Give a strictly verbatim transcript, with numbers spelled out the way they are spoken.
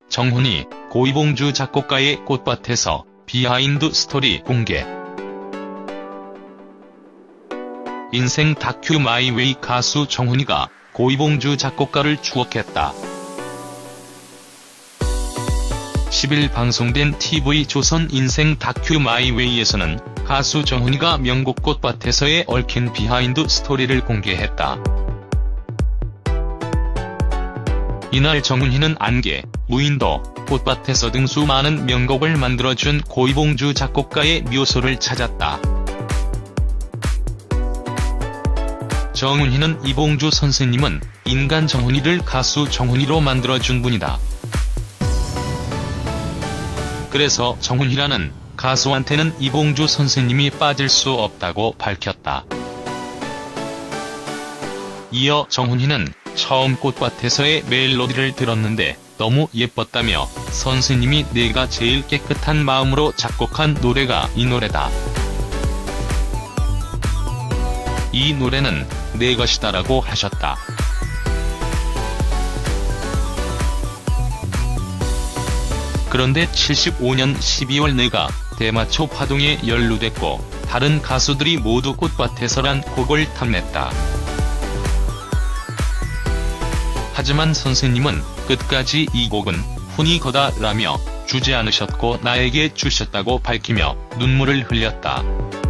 정훈이 고이봉주 작곡가의 꽃밭에서 비하인드 스토리 공개. 인생 다큐 마이웨이 가수 정훈이가 고이봉주 작곡가를 추억했다. 십 일 방송된 티비조선 인생 다큐 마이웨이에서는 가수 정훈이가 명곡 꽃밭에서에 얽힌 비하인드 스토리를 공개했다. 이날 정훈이는 안개, 무인도, 꽃밭에서 등 수많은 명곡을 만들어준 고이봉주 작곡가의 묘소를 찾았다. 정훈이는 이봉주 선생님은 인간 정훈이를 가수 정훈이로 만들어준 분이다. 그래서 정훈이라는 가수한테는 이봉주 선생님이 빠질 수 없다고 밝혔다. 이어 정훈이는 처음 꽃밭에서의 멜로디를 들었는데 너무 예뻤다며 선생님이 내가 제일 깨끗한 마음으로 작곡한 노래가 이 노래다. 이 노래는 내 것이다라고 하셨다. 그런데 칠십오 년 십이월 내가 대마초 파동에 연루됐고 다른 가수들이 모두 꽃밭에서란 곡을 탐냈다. 하지만 선생님은 끝까지 이 곡은 훈이 거다라며 주지 않으셨고 나에게 주셨다고 밝히며 눈물을 흘렸다.